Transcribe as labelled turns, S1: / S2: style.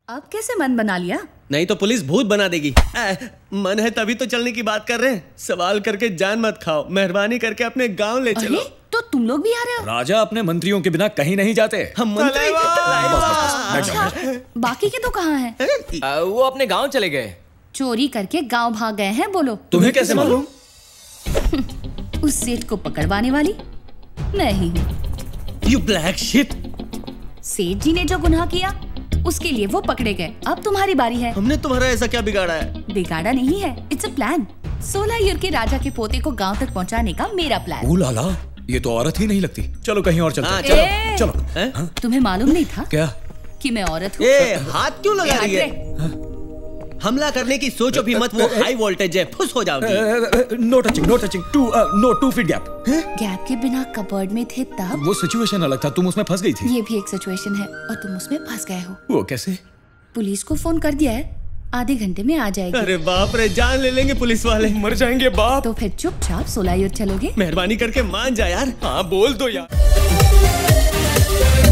S1: अब कैसे मन बना लिया?
S2: नहीं तो पुलिस भूत बना देगी। मन है तभी तो चलने की बात कर रहे हैं। सवाल करके जान मत खाओ, मेहरबानी करके अपने गांव ले चलो।
S1: तो तुम लोग भी आ रहे हो?
S3: राजा अपने मंत्रियों के बिना कहीं नहीं जाते।
S2: हम मंत्री
S1: अच्छा, बाकी के तो कहाँ हैं?
S4: वो अपने गांव चले गए।
S1: चोरी करके गांव भाग गए हैं। बोलो
S3: तुम्हें कैसे मालूम?
S1: उस सेठ को पकड़वाने वाली मैं ही हूँ।
S2: You black shit!
S1: सेठ जी ने जो गुनाह किया उसके लिए वो पकड़े गए। अब तुम्हारी बारी है।
S2: हमने तुम्हारा ऐसा क्या बिगाड़ा है?
S1: बिगाड़ा नहीं है, इट्स अ प्लान। 16 ईयर के राजा के पोते को गांव तक पहुंचाने का मेरा प्लान।
S3: ओ लाला, ये तो औरत ही नहीं लगती। चलो कहीं और चलते हैं।
S2: चलो
S3: चलो।
S1: तुम्हें मालूम नहीं था
S3: क्या
S1: कि मैं औरत हूँ?
S2: हाथ क्यों लगा रही है? हमला करने की सोचो भी मत, वो हाई वोल्टेज है, फुस हो जाओगी।
S3: No touching, no touching. 2 feet gap.
S1: Gap के बिना कबर्ड में थे तब।
S3: वो सिचुएशन अलग था, तुम उसमें फंस गई थी।
S1: ये भी एक सिचुएशन है और तुम उसमें फंस गए हो।
S3: वो कैसे?
S1: पुलिस को फोन कर दिया है, आधे घंटे में आ जाएगी।
S2: अरे बाप रे, जान ले लेंगे पुलिस वाले।
S3: मर जाएंगे बाप।
S1: तो फिर चुपचाप 16 ईयर चलोगे?
S2: मेहरबानी करके मान जा यार।
S3: हाँ बोल दो यार।